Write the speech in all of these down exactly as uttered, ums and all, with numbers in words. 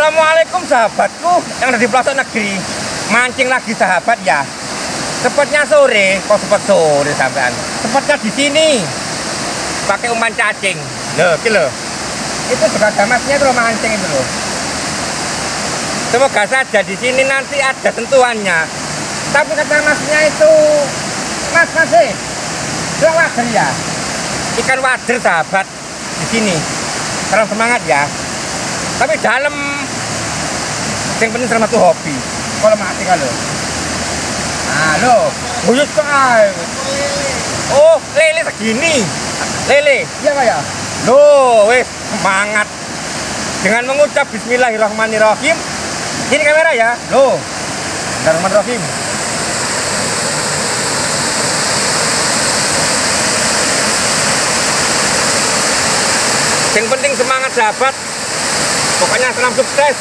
Assalamualaikum sahabatku yang ada di pelosok negeri. Mancing lagi sahabat ya. Sepatnya sore, kok sepet sore sampean. Sepatnya di sini. Pakai umpan cacing. Loh, iki loh. Itu juga ada masnya itu loh, mancing itu loh. Semoga saja di sini nanti ada sentuhannya. Tapi kata masnya itu, Mas masih itu wader ya. Ikan wader sahabat di sini. Terus semangat ya. Tapi dalam yang penting selama itu hobi. Kalau mati kalau. Nah lo, buyut kau. Oh lele segini. Lele. Iya pak ya. Loh, wes semangat. Dengan mengucap Bismillahirrahmanirrahim. Ini kamera ya. Loh. Bismillahirrahmanirrahim. Yang penting semangat sahabat. Pokoknya senam sukses.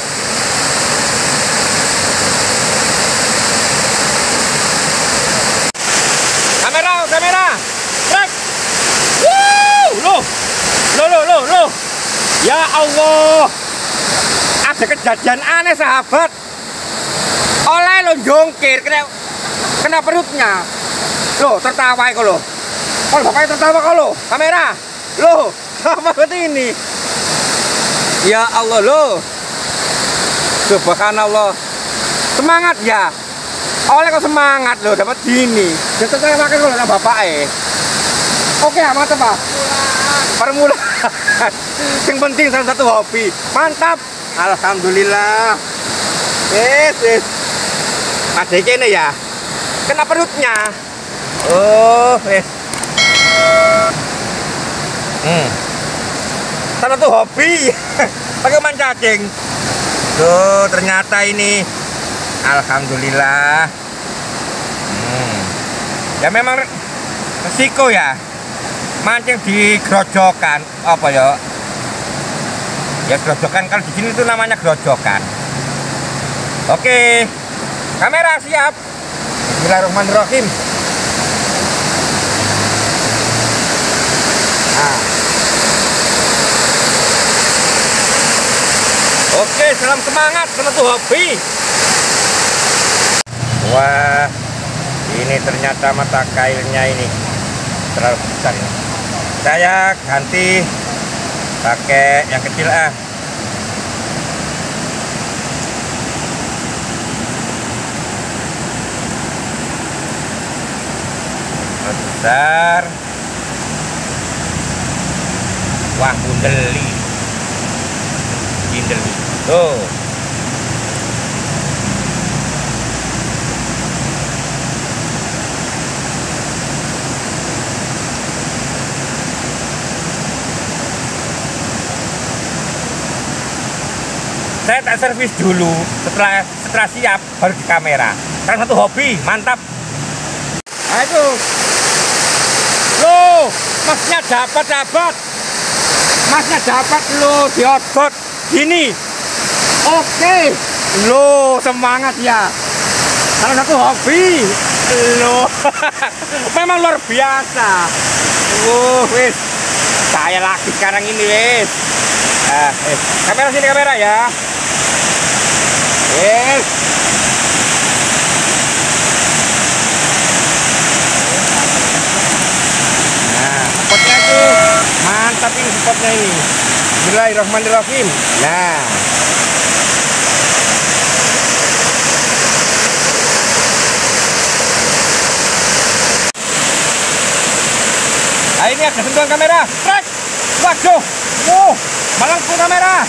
Kamera, kamera. Trek. Wuh, loh. Loh, loh, loh, loh. Ya Allah. Ada kejadian aneh sahabat. Oleh lo jongkir kena kena perutnya. Loh, tertawa kok lo. Kalau bapaknya tertawa kok lo. Kamera. Loh, sama seperti ini. Ya Allah loh. Subhanallah. Semangat ya. Oleh kok semangat loh dapat gini. Jadi saya makan kalau sama bapak eh. Oke amat apa? Permulaan. Yang penting salah satu hobi. Mantap. Alhamdulillah. Yes, yes. Ada ini ya. Kena perutnya. Oh, yes. Hmm. Salah satu hobi pakai umpan cacing. Tuh ternyata ini alhamdulillah. Hmm. Ya memang resiko ya mancing di grojokan apa ya? Ya grojokan kalau di sini itu namanya grojokan. Oke, kamera siap. Bismillahirrahmanirrahim. Nah. Oke, salam semangat, tentu hobi. Wah, ini ternyata mata kailnya ini terlalu besar ini. Saya ganti pakai yang kecil ah. Besar. Wah, bundeli. Bundeli. Tuh. Saya tak servis dulu, setelah setelah siap baru di kamera. Karena satu hobi, mantap. Nah itu. Loh, masnya dapat dapat. Masnya dapat loh, diodot gini. Oke, lo semangat ya. Salah satu hobi, lo memang luar biasa. Uh, wis, saya lagi sekarang ini wis. Ah, eh. Kamera sini kamera ya. Yes. Nah, spotnya tuh mantap ini spotnya ini. Bismillahirrahmanirrahim. Nah. Nah, ini ada sentuhan kamera. Trek. Waduh. Wow, malangku kamera.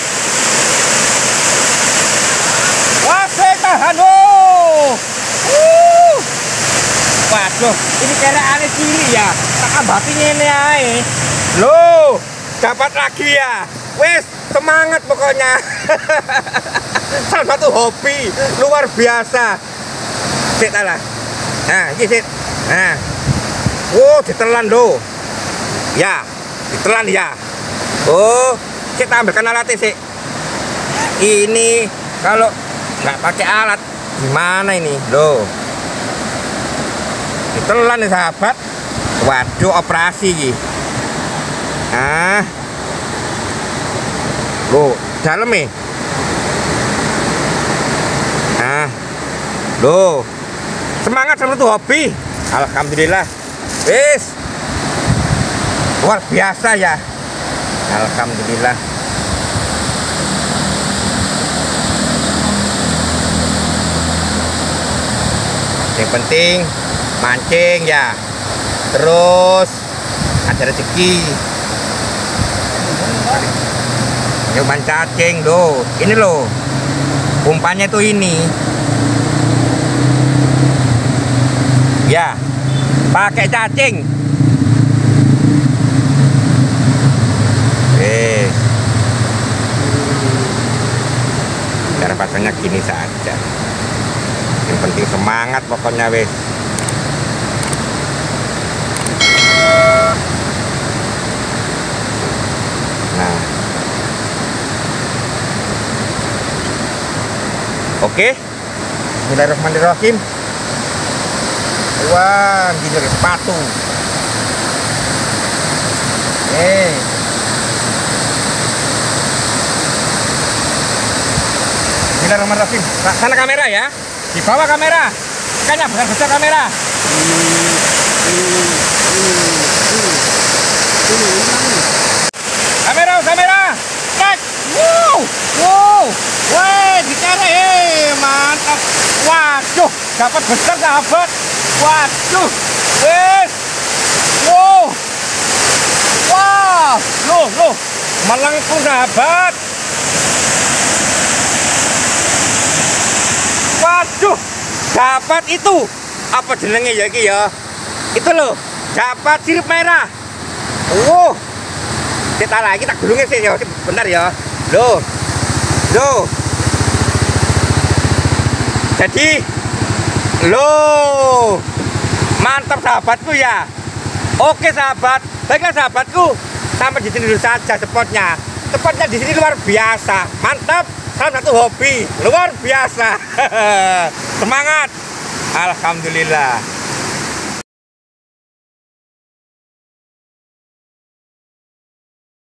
Wah, saya tahan. Oh. Uh. Waduh, ini kira aneh cilik ya. Tak ambatinya ini aja. Loh, dapat lagi ya. Wes, semangat pokoknya. Salah satu hobi luar biasa. Sit lah. Nah, ini sit. Nah. Oh, ditelan loh. Ya, ditelan ya. Oh, kita ambilkan alatnya sih. Ini kalau nggak pakai alat gimana ini? Loh. Ditelan nih sahabat. Waduh, operasi gitu. Ah. Loh, dalam nih. Loh, semangat sama tuh hobi. Alhamdulillah. Wis. Luar biasa ya. Alhamdulillah. Yang penting mancing ya. Terus ada rezeki. Nyoban cacing loh. Ini loh. Umpannya tuh ini. Ya. Pakai cacing. Eh. Cara pasangnya gini saja. Yang penting semangat pokoknya wes. Nah. Oke. Bismillahirrahmanirrahim. Wah, gini lagi sepatu. Eh. Bismillahirrahmanirrahim. Sana kamera ya. Di bawah kamera. Kayaknya besar-besar kamera. Kamera, kamera. Cek. Wow. Wow. Weh, bicara eh, mantap. Waduh, dapat besar sahabat. Waduh. Wes. Wow. Wah, loh, loh. Melengkung sahabat. Waduh, dapat itu apa jenenge ya iki ya? Itu loh, dapat sirip merah. Wow, kita lagi tak gulungnya sih ya, bentar ya. Loh, loh. Jadi, loh, mantap sahabatku ya. Oke sahabat, baiklah sahabatku, sampai di sini dulu saja spotnya. Spotnya di sini luar biasa, mantap. Salah satu hobi luar biasa. Semangat. Alhamdulillah.